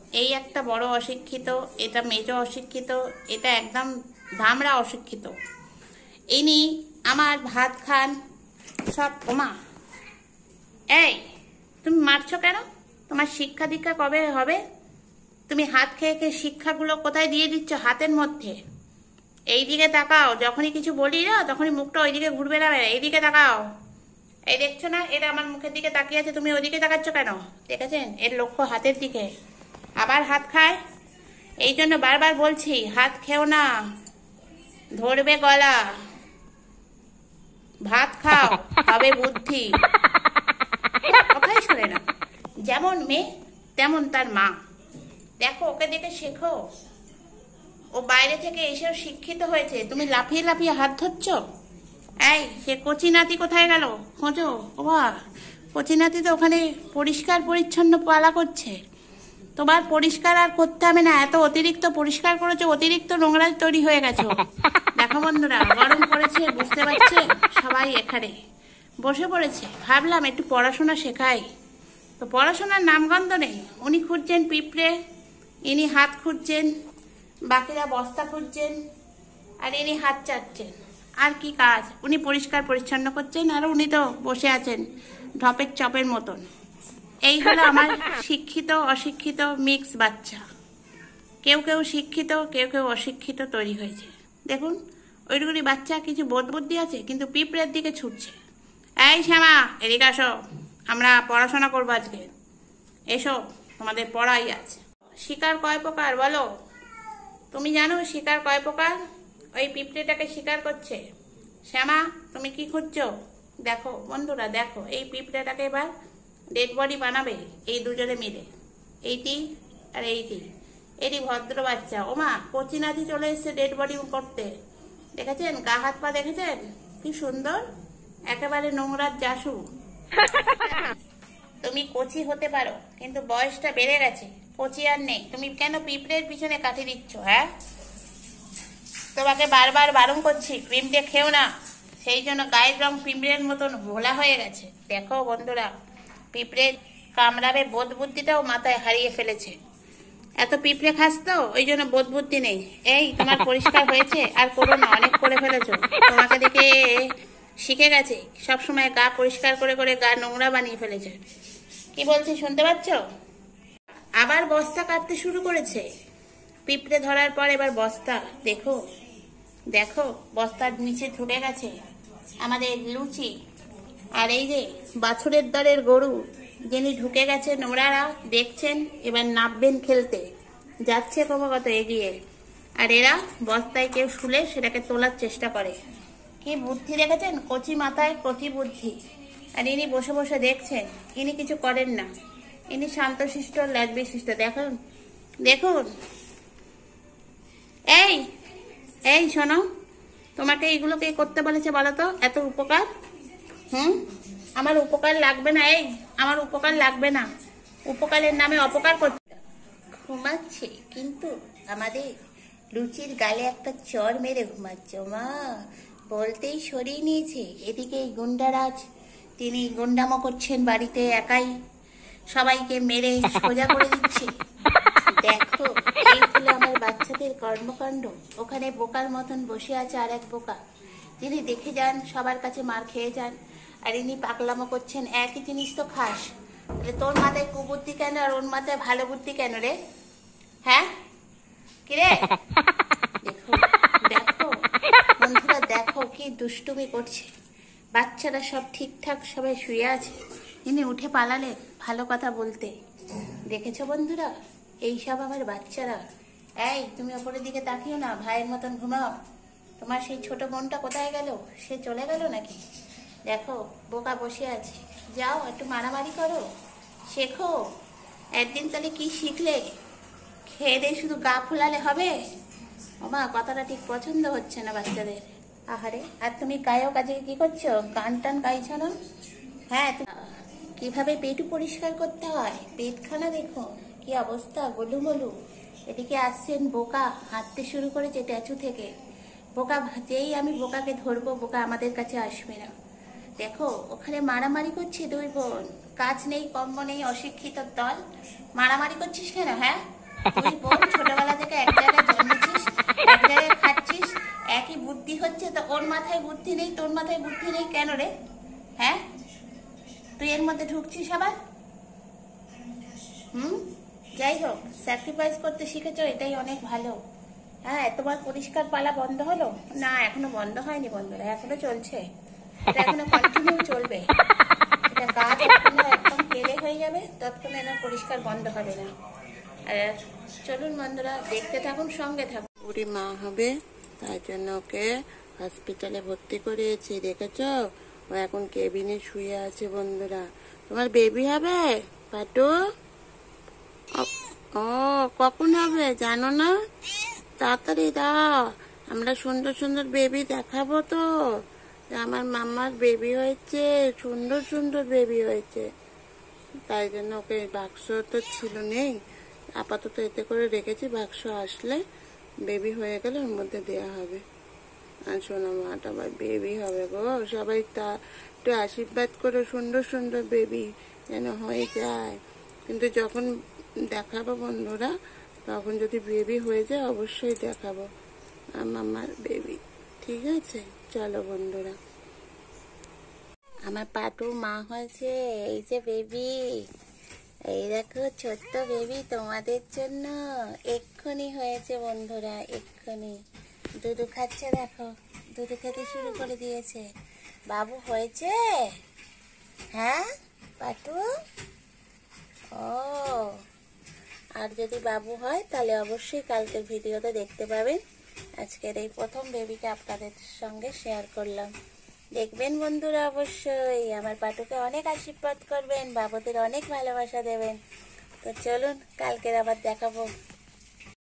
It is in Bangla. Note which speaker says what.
Speaker 1: এই একটা বড় অশিক্ষিত, এটা মেজো অশিক্ষিত, এটা একদম ধামড়া অশিক্ষিত। ইনি আমার ভাত খান সব। ওমা, এই তুমি মারছো কেন? তোমার শিক্ষা দীক্ষা কবে হবে? তুমি হাত খেয়ে খেয়ে শিক্ষাগুলো কোথায় দিয়ে দিচ্ছ? হাতের মধ্যে। এই দিকে তাকাও, যখনই কিছু বলি না তখনই মুখটা ওইদিকে ঘুরবে না, এইদিকে তাকাও। এই দেখছো না, এটা আমার মুখের দিকে তাকিয়ে আছে, তুমি ওইদিকে তাকাচ্ছ কেন? দেখেছেন, এর লক্ষ্য হাতের দিকে। আবার হাত খায়, এই জন্য বারবার বলছি হাত খেও না, ধরবে গলা। ভাত খাও, হবে বুদ্ধি। কথাই শোনে না, যেমন মেয়ে তেমন তার মা। দেখো, ওকে দেখে শেখো। ও বাইরে থেকে এসেও শিক্ষিত হয়েছে, তুমি লাফিয়ে লাফিয়ে হাত ধরছ। এই, সে কচি নাতি কোথায় গেল? খোঁজো। ও বা, কচি নাতি তো ওখানে পরিষ্কার পরিচ্ছন্ন পালা করছে। তোমার পরিষ্কার আর করতে হবে না, এত অতিরিক্ত পরিষ্কার করেছো, অতিরিক্ত নোংরা তৈরি হয়ে গেছো। দেখো বন্ধুরা, গরম পড়েছে, বুঝতে পারছে সবাই এখানে বসে পড়েছে। ভাবলাম একটু পড়াশোনা শেখাই, তো পড়াশোনার নামগন্ধ নেই। উনি খুঁজছেন পিঁপড়ে, ইনি হাত খুঁজছেন, বাকিরা বস্তা খুঁজছেন, আর ইনি হাত চাটছেন। আর কি কাজ? উনি পরিষ্কার পরিচ্ছন্ন করছেন, আর উনি তো বসে আছেন ঢপের চপের মতন। এই হলো আমার শিক্ষিত অশিক্ষিত মিক্স বাচ্চা। কেউ কেউ শিক্ষিত, কেউ কেউ অশিক্ষিত তৈরি হয়েছে। দেখুন, ওইটুকুনি বাচ্চা, কিছু বোধ বুদ্ধি আছে, কিন্তু পিঁপড়ের দিকে ছুটছে। এই শ্যামা, এদিকে আসো, আমরা পড়াশোনা করবো আজকে। এসো, তোমাদের পড়াই আছে। শিকার কয় প্রকার বলো? তুমি জানো শিকার কয় প্রকার? ওই পিঁপড়েটাকে শিকার করছে। শ্যামা, তুমি কি খুঁজছো? দেখো বন্ধুরা, দেখো, এই পিঁপড়েটাকে এবার ডেড বডি বানাবে এই দুজনে মিলে, এইটি আর এইটি। এটি ভদ্র বাচ্চা। ওমা, কচি নাতি চলে এসছে ডেড বডি করতে। দেখেছেন গা হাত পা? দেখেছেন কি সুন্দর, একেবারে নোংরার জাসু। তুমি কচি হতে পারো, কিন্তু বয়সটা বেড়ে গেছে, কচি আর নেই। তুমি কেন পিঁপড়ের পিছনে কাটি দিচ্ছ? হ্যাঁ, তোমাকে বারবার বারণ করছি ক্রিম দিয়ে খেও না, সেই জন্য গায়ের রং পিঁপড়ের মতন ভোলা হয়ে গেছে। দেখো বন্ধুরা, পিঁপড়ে কামড়াবে বোধ বুদ্ধিটাও মাথায় হারিয়ে ফেলেছে। এত পিঁপড়ে খাস তো, ওই জন্য বোধ বুদ্ধি নেই। এই, তোমার পরিষ্কার হয়েছে? আর করো না, অনেক করে ফেলেছো। তোমাকে দেখে শিখে গেছে, সবসময় গা পরিষ্কার করে করে গা নোংরা বানিয়ে ফেলেছে। কি বলছি শুনতে পাচ্ছ? আবার বস্তা কাটতে শুরু করেছে। পিঁপড়ে ধরার পর এবার বস্তা। দেখো দেখো, বস্তার নিচে ঢুকে গেছে আমাদের লুচি। আর এই যে বাছুরের দলের গরু, যিনি ঢুকে গেছে নোংরারা, দেখছেন, এবার নামবেন খেলতে, যাচ্ছে ক্রমাগত এগিয়ে। আর এরা বস্তায় কেউ শুলে সেটাকে তোলার চেষ্টা করে। কি বুদ্ধি দেখেছেন, কচি মাথায় কচি বুদ্ধি। আর ইনি বসে বসে দেখছেন, ইনি কিছু করেন না, ইনি শান্তশিষ্ট ল্যাজ বিশিষ্ট। দেখুন দেখুন। এই এই শোনো, তোমাকে এইগুলো কে করতে বলেছে বলো তো? এত উপকার। আমার উপকার লাগবে না। এই, আমার উপকার লাগবে না, উপকারের নামে অপকার করছে। ঘুমাচ্ছে, কিন্তু আমাদের লুচির গালে একটা চর মেরে ঘুমাচ্ছে। মা বলতেই সরিয়ে নিয়েছে। এদিকে এই গুন্ডারাজ, তিনি গুন্ডামো করছেন বাড়িতে একাই, সবাইকে মেরে সোজা করে দিচ্ছে। দেখো, এই হলো আমার বাচ্চাদের কর্মকাণ্ড। ওখানে বোকার মতন বসে আছে আর এক বোকা, যিনি দেখে যান, সবার কাছে মার খেয়ে যান, আর ইনি পাগলামো করছেন। একই জিনিস তো খাস, তাহলে তোর মাথায় কুবুদ্ধি কেন আর ওর মাথায় ভালো বুদ্ধি কেন রে? হ্যাঁ, কিরে? দেখো দেখো বন্ধুরা, দেখো কি দুষ্টুমি করছে। বাচ্চারা সব ঠিকঠাক সবাই শুয়ে আছে, ইনি উঠে পালালে ভালো কথা বলতে। দেখেছো বন্ধুরা, এইসব আমার বাচ্চারা। এই, তুমি ওপরের দিকে তাকিও না, ভাইয়ের মতন ঘুমাও। তোমার সেই ছোট বোনটা কোথায় গেল? সে চলে গেল নাকি? দেখো, বোকা বসে আছে। যাও একটু মারামারি করো, শেখো। একদিন তাহলে কি শিখলে? খেয়ে দিয়ে শুধু গা ফুলালে হবে? ওমা, কথাটা ঠিক পছন্দ হচ্ছে না বাচ্চাদের। আহারে, আর তুমি গায়েও কাজে কি করছো? গান টান গাইছো না? হ্যাঁ, কিভাবে পেটু পরিষ্কার করতে হয়, পেটখানা দেখো কি অবস্থা, গোলুমলু। এদিকে আসছেন বোকা, হাঁটতে শুরু করেছে ট্যাচু থেকে। বোকা, যেই আমি বোকাকে ধরবো, বোকা আমাদের কাছে আসবে না। দেখো, ওখানে মারামারি করছে দুই বোন, কাজ নেই কম্ম নেই, অশিক্ষিত দল। মারামারি করছিস কেন? হ্যাঁ, তুই বোন ছোটবেলা থেকে এক জায়গায় জন্মেছিস, এক জায়গায় খাচ্ছিস, একই বুদ্ধি হচ্ছে, তো ওর মাথায় বুদ্ধি নেই, তোর মাথায় বুদ্ধি নেই কেন রে? হ্যাঁ, তুই এর মধ্যে ঢুকছিস আবার। হুম, যাই হোক, স্যাক্রিফাইস করতে শিখেছো, এটাই অনেক ভালো। হ্যাঁ, তোমার পরিষ্কার পালা বন্ধ হলো? না, এখনো বন্ধ হয়নি বন্ধুরা, এখনো চলছে, এটা এখনো কন্টিনিউ চলবে। এটা গা যতক্ষণ একদম পেলে হয়ে যাবে ততক্ষণ এর পরিষ্কার বন্ধ হবে না। আর চলুন বন্ধুরা, দেখতে থাকুন, সঙ্গে থাকুন। বুড়ি মা হবে, তাই জন্য ওকে হসপিটালে ভর্তি করিয়েছি, দেখেছো? ও এখন কেবিনে শুয়ে আছে বন্ধুরা। তোমার বেবি হবে পাটু? ও, কখন হবে জানো না? তাড়াতাড়ি দাও, আমরা সুন্দর সুন্দর বেবি দেখাবো তো। আমার মামার বেবি হয়েছে, সুন্দর সুন্দর বেবি হয়েছে, তাই জন্য ওকে বাক্স তো ছিল, নেই, আপাতত এতে করে রেখেছি, বাক্স আসলে বেবি হয়ে গেলে ওর মধ্যে দেওয়া হবে। আর শোনো, মাটা আবার বেবি হবে গো, সবাই তা একটু আশীর্বাদ করে, সুন্দর সুন্দর বেবি যেন হয়ে যায়। কিন্তু যখন দেখাবো বন্ধুরা, তখন যদি বেবি হয়ে যায় অবশ্যই দেখাবো আমার বেবি, ঠিক আছে? চলো বন্ধুরা, আমার পাটু মা হয়েছে, এই যে বেবি, এই দেখো ছোট্ট বেবি তোমাদের জন্য এক্ষুনি হয়েছে বন্ধুরা, এক্ষুনি দুধু খাচ্ছে, দেখো দুধু খেতে শুরু করে দিয়েছে। বাবু হয়েছে? হ্যাঁ পাটু? ও, আর যদি বাবু হয় তাহলে অবশ্যই কালকের ভিডিওতে দেখতে পাবেন। আজকের এই প্রথম বেবিকে আপনাদের সঙ্গে শেয়ার করলাম, দেখবেন বন্ধুরা, অবশ্যই আমার পাটুকে অনেক আশীর্বাদ করবেন, বাবুদের অনেক ভালোবাসা দেবেন। তো চলুন, কালকের আবার দেখাবো।